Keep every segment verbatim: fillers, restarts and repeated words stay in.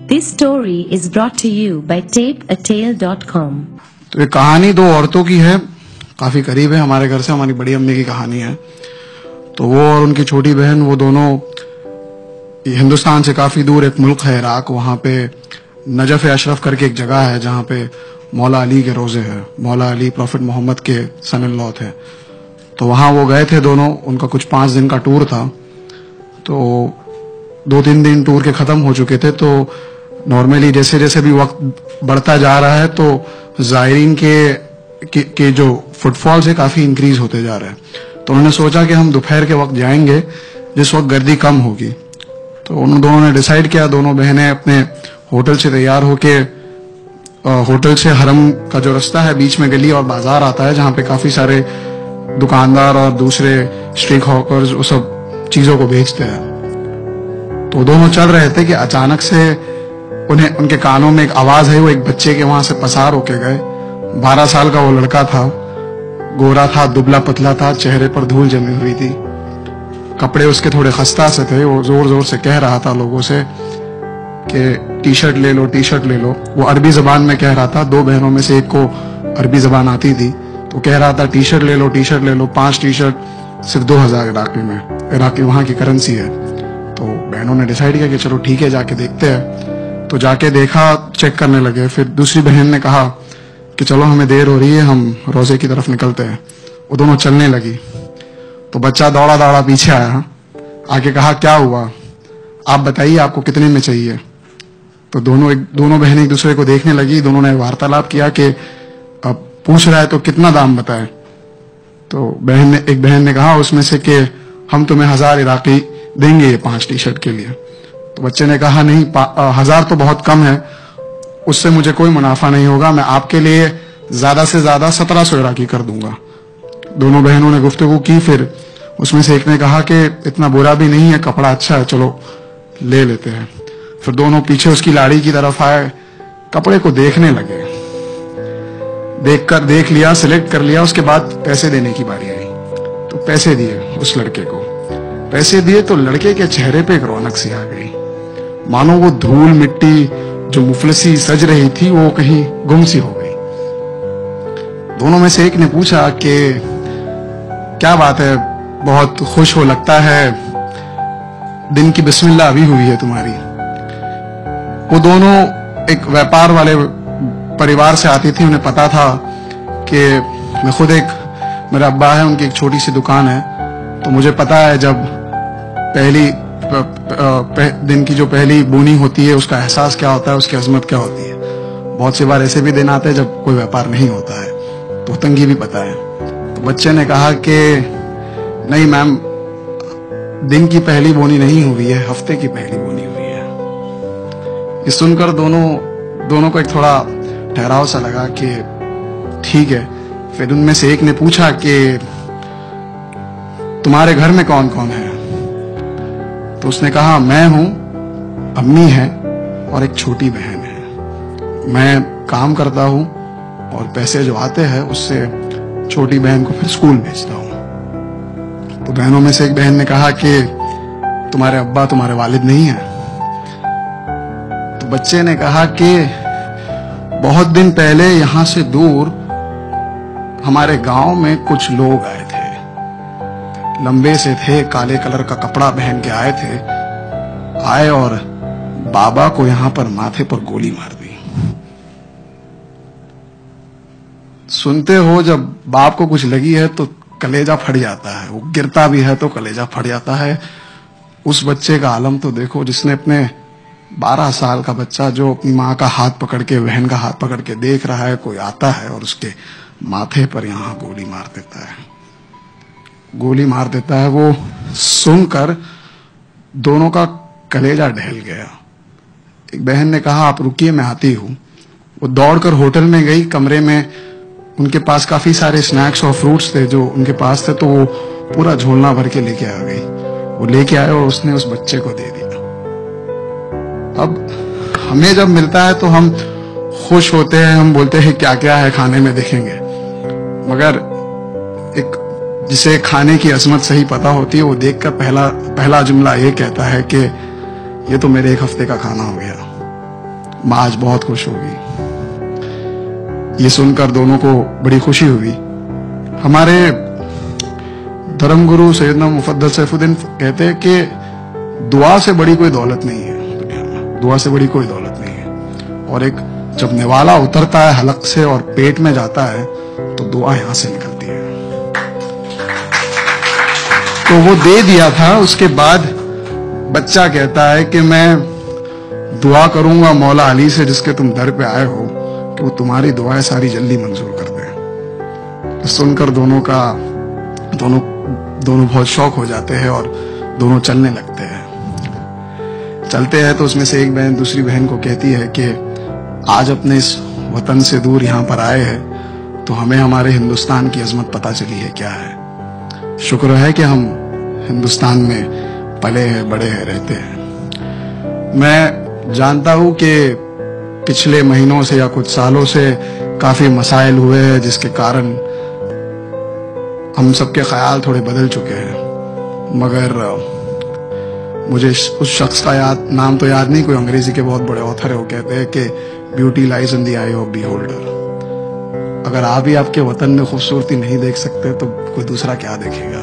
This story is brought to you by tape a tale dot com. तो ये कहानी दो औरतों की है, काफी करीब है हमारे घर से, हमारी बड़ी अम्मी की कहानी है। तो वो और उनकी छोटी बहन, वो दोनों हिंदुस्तान से काफी दूर एक मुल्क है इराक, वहां पे नजफ अशरफ करके एक जगह है जहां पे मौला अली के रोजे हैं। मौला अली प्रॉफिट मोहम्मद के सन इन लॉ थे। तो वहां वो गए थे दोनों, उनका कुछ पांच दिन का टूर था। तो दो तीन दिन टूर के खत्म हो चुके थे। तो नॉर्मली जैसे जैसे भी वक्त बढ़ता जा रहा है तो जायरीन के, के के जो फुटफॉल्स है काफी इंक्रीज होते जा रहे हैं। तो उन्होंने सोचा कि हम दोपहर के वक्त जाएंगे जिस वक्त गर्दी कम होगी। तो उन दोनों ने डिसाइड किया, दोनों बहनें अपने होटल से तैयार होके, होटल से हरम का जो रास्ता है बीच में गली और बाजार आता है जहां पे काफी सारे दुकानदार और दूसरे स्ट्रीट हॉकर्स वो सब चीजों को बेचते हैं। तो दोनों चल रहे थे कि अचानक से उन्हें उनके कानों में एक आवाज है। वो एक बच्चे के वहां से पसार होके गए। बारह साल का वो लड़का था, गोरा था, दुबला पतला था, चेहरे पर धूल जमी हुई थी, कपड़े उसके थोड़े खस्ता से थे। वो जोर जोर से कह रहा था लोगों से कि टी शर्ट ले लो, टी शर्ट ले लो। वो अरबी जबान में कह रहा था। दो बहनों में से एक को अरबी जबान आती थी, तो कह रहा था टी शर्ट ले लो, टी शर्ट ले लो। पांच टी शर्ट सिर्फ दो हजार इराकी में, इराकी वहां की करेंसी है। तो बहनों ने डिसाइड किया कि चलो ठीक है, जाके देखते हैं। तो जाके देखा, चेक करने लगे। फिर दूसरी बहन ने कहा कि चलो हमें देर हो रही है, हम रोजे की तरफ निकलते हैं। वो दोनों चलने लगी। तो बच्चा दौड़ा दौड़ा पीछे आया, आके कहा क्या हुआ, आप बताइए आपको कितने में चाहिए। तो दोनों एक दोनों बहनें एक दूसरे को देखने लगी। दोनों ने वार्तालाप किया कि अब पूछ रहा है तो कितना दाम बताए। तो बहन ने एक बहन ने कहा उसमें से कि हम तुम्हें हजार इराकी देंगे ये पांच टी शर्ट के लिए। तो बच्चे ने कहा नहीं, हजार तो बहुत कम है, उससे मुझे कोई मुनाफा नहीं होगा, मैं आपके लिए ज्यादा से ज्यादा सत्रह सौ इराकी कर दूंगा। दोनों बहनों ने गुफ्तगू की। फिर उसमें से एक ने कहा कि इतना बुरा भी नहीं है, कपड़ा अच्छा है, चलो ले लेते हैं। फिर दोनों पीछे उसकी लाड़ी की तरफ आए, कपड़े को देखने लगे। देखकर देख लिया, सिलेक्ट कर लिया। उसके बाद पैसे देने की बारी आई। तो पैसे दिए उस लड़के को। पैसे दिए तो लड़के के चेहरे पे एक रौनक सी आ गई, मानो वो धूल मिट्टी जो मुफलसी सज रही थी वो कहीं गुम सी हो गई। दोनों में से एक ने पूछा कि क्या बात है, बहुत खुश हो लगता है, दिन की बिस्मिल्लाह अभी हुई है तुम्हारी। वो दोनों एक व्यापार वाले परिवार से आती थी। उन्हें पता था कि मैं खुद एक, मेरा अब्बा है, उनकी एक छोटी सी दुकान है। तो मुझे पता है जब पहली प, प, दिन की जो पहली बोनी होती है उसका एहसास क्या होता है, उसकी अजमत क्या होती है। बहुत सी बार ऐसे भी दिन आते हैं जब कोई व्यापार नहीं होता है, तो तंगी भी पता है। तो बच्चे ने कहा कि नहीं मैम, दिन की पहली बोनी नहीं हुई है, हफ्ते की पहली बोनी हुई है। ये सुनकर दोनों दोनों को एक थोड़ा ठहराव सा लगा कि ठीक है। फिर उनमें से एक ने पूछा कि तुम्हारे घर में कौन कौन है। तो उसने कहा मैं हूं, अम्मी है और एक छोटी बहन है। मैं काम करता हूं और पैसे जो आते हैं उससे छोटी बहन को फिर स्कूल भेजता हूं। तो बहनों में से एक बहन ने कहा कि तुम्हारे अब्बा, तुम्हारे वालिद नहीं है। तो बच्चे ने कहा कि बहुत दिन पहले यहां से दूर हमारे गांव में कुछ लोग आए थे, लंबे से थे, काले कलर का कपड़ा पहन के आए थे, आए और बाबा को यहां पर माथे पर गोली मार दी। सुनते हो जब बाप को कुछ लगी है तो कलेजा फट जाता है, वो गिरता भी है तो कलेजा फट जाता है। उस बच्चे का आलम तो देखो, जिसने अपने बारह साल का बच्चा जो अपनी माँ का हाथ पकड़ के, बहन का हाथ पकड़ के देख रहा है, कोई आता है और उसके माथे पर यहां गोली मार देता है, गोली मार देता है। वो सुनकर दोनों का कलेजा ढह गया। एक बहन ने कहा आप रुकिए, मैं आती हूं। वो दौड़कर होटल में गई। कमरे में उनके पास काफी सारे स्नैक्स और फ्रूट्स थे जो उनके पास थे, तो वो पूरा झोलना भर के लेके आ गई। वो लेके आए और उसने उस बच्चे को दे दिया। अब हमें जब मिलता है तो हम खुश होते हैं, हम बोलते हैं क्या क्या है खाने में देखेंगे, मगर एक जिसे खाने की अजमत सही पता होती है वो देखकर पहला पहला जुमला ये कहता है कि ये तो मेरे एक हफ्ते का खाना हो गया। माँ आज बहुत खुश होगी। ये सुनकर दोनों को बड़ी खुशी हुई। हमारे धर्मगुरु सैयदना मुफद्दल सैफुद्दीन कहते हैं कि दुआ से बड़ी कोई दौलत नहीं है दुनिया में, दुआ से बड़ी कोई दौलत नहीं है। और एक जब निवाला उतरता है हलक से और पेट में जाता है तो दुआ यहां से निकलती है। तो वो दे दिया था। उसके बाद बच्चा कहता है कि मैं दुआ करूंगा मौला अली से जिसके तुम दर पे आए हो कि वो तुम्हारी दुआएं सारी जल्दी मंजूर कर दे। तो सुनकर दोनों का दोनों दोनों बहुत शौक हो जाते हैं और दोनों चलने लगते हैं। चलते हैं तो उसमें से एक बहन दूसरी बहन को कहती है कि आज अपने इस वतन से दूर यहाँ पर आए हैं तो हमें हमारे हिंदुस्तान की अजमत पता चली है क्या है। शुक्र है कि हम हिंदुस्तान में पले हैं, बड़े हैं, रहते हैं। मैं जानता हूं कि पिछले महीनों से या कुछ सालों से काफी मसाइल हुए हैं जिसके कारण हम सबके ख्याल थोड़े बदल चुके हैं। मगर मुझे उस शख्स का याद नाम तो याद नहीं, कोई अंग्रेजी के बहुत बड़े ऑथर है, वो कहते हैं कि beauty lies in the eye of beholder. अगर आप ही आपके वतन में खूबसूरती नहीं देख सकते तो कोई दूसरा क्या देखेगा।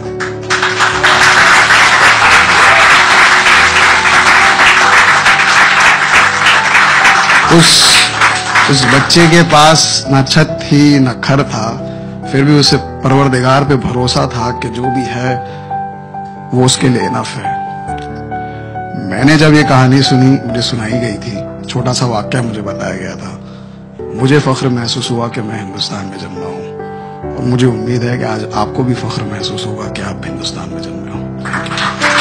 उस उस बच्चे के पास ना छत थी ना घर था, फिर भी उसे परवरदिगार पे भरोसा था कि जो भी है वो उसके लिए इनफ है। मैंने जब ये कहानी सुनी, मुझे सुनाई गई थी, छोटा सा वाक्य मुझे बताया गया था, मुझे फख्र महसूस हुआ कि मैं हिंदुस्तान में जन्मा हूं। और मुझे उम्मीद है कि आज आपको भी फख्र महसूस होगा कि आप हिंदुस्तान में जन्मे हो।